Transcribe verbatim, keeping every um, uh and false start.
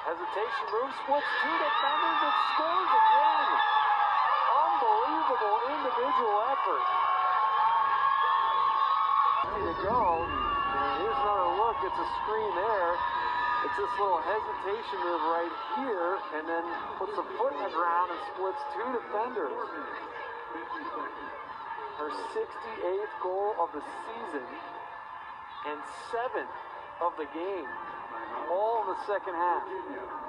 Hesitation move, splits two defenders and scores again. Unbelievable individual effort. Ready to go. Here's another look. It's a screen there. It's this little hesitation move right here, and then puts a foot in the ground and splits two defenders. Her sixty-eighth goal of the season and seventh of the game. All in the second half.